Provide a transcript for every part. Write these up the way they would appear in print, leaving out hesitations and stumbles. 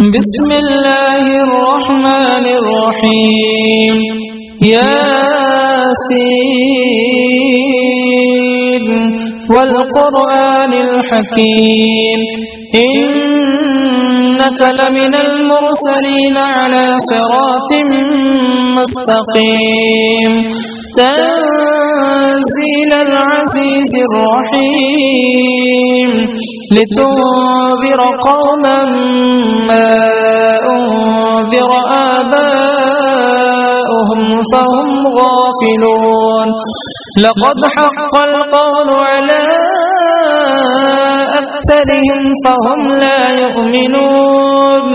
بسم الله الرحمن الرحيم ياسين والقرآن الحكيم إنك لمن المرسلين على صراط مستقيم تنزيل العزيز الرحيم لتنذر قوما ما أنذر آباؤهم فهم غافلون لقد حق القول على أكثرهم فهم لا يؤمنون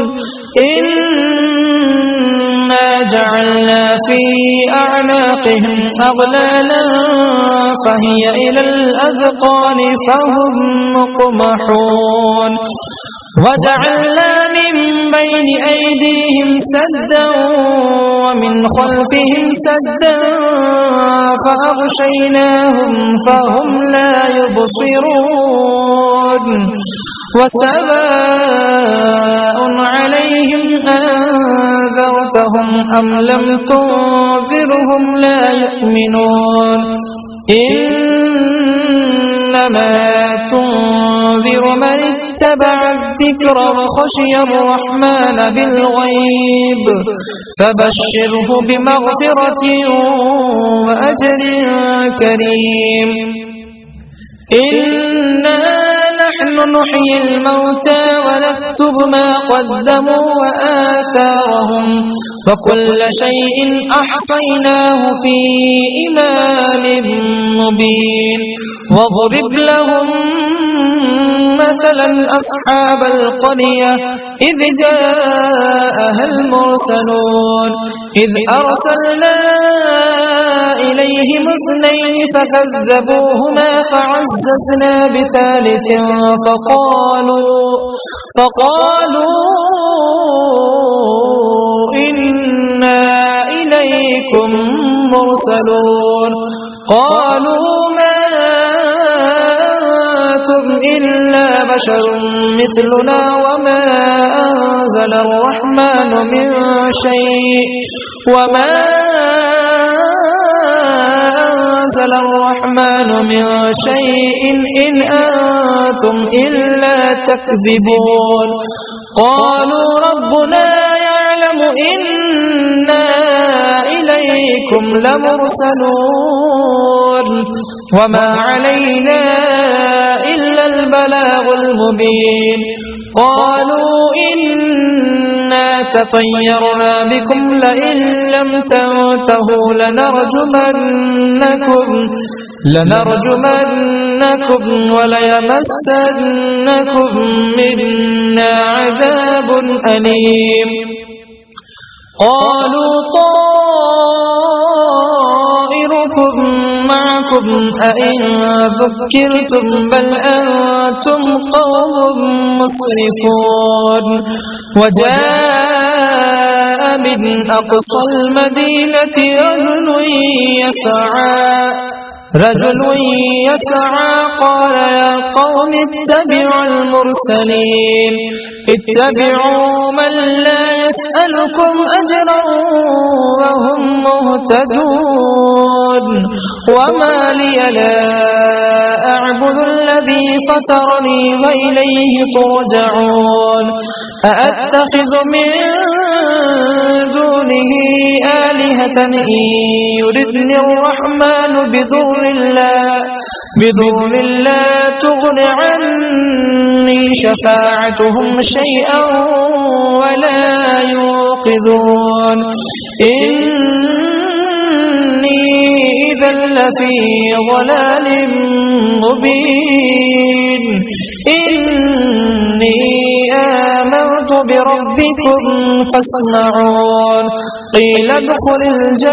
إنا جعلنا في أعناقهم أغلالا فهي إلى الأذقان فهم مقمحون وجعلنا من بين أيديهم سدا ومن خلفهم سدا فأغشيناهم فهم لا يبصرون وسواء عليهم أنذرتهم أم لم تنذرهم لا يؤمنون إنما تنذر من اتبع الذكر وخشي الرحمن بالغيب فبشره بمغفرة وأجر كريم إنا نحن نحيي الموتى ونكتب ما قدموا وآثارهم وكل شيء أحصيناه في إمام مبين واضرب لهم مثلا أصحاب القرية إذ جاءها المرسلون إذ أرسلنا إليهم اثنين فكذبوهما فعززنا بثالث فقالوا إنا إليكم مرسلون قالوا ما أنتم إلا بشر مثلنا وما أنزل الرحمن من شيء إن أنتم إلا تكذبون قالوا ربنا يعلم إنا إليكم لمرسلون وما علينا إلا البلاغ المبين قالوا إنا تطيرنا بكم لئن لم تنتهوا لنرجمنكم وليمسنكم منا عذاب أليم قالوا طائركم معكم أئن ذكرتم بل أنتم قوم مسرفون وجاء من أقصى المدينة رجل يسعى قال يا قوم اتبعوا المرسلين اتبعوا من لا يسألكم أجرا وهم مهتدون وما لي لا أعبد الذي فطرني وإليه ترجعون أأتخذ من دونه آلهة إن يردني الرحمن بضر لا تغن عني شفاعتهم شيئا ولا يوقظون إني إذا لفي ضلال مبين إني آمنت بربكم فاسمعون قيل ادخل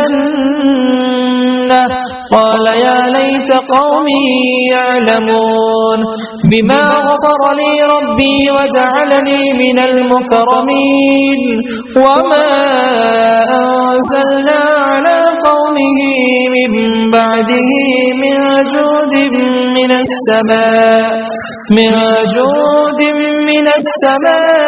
الجنة قال يا ليت قومي يعلمون بما غفر لي ربي وجعلني من المكرمين وما أنزلنا على قومه من بعده من جود من السماء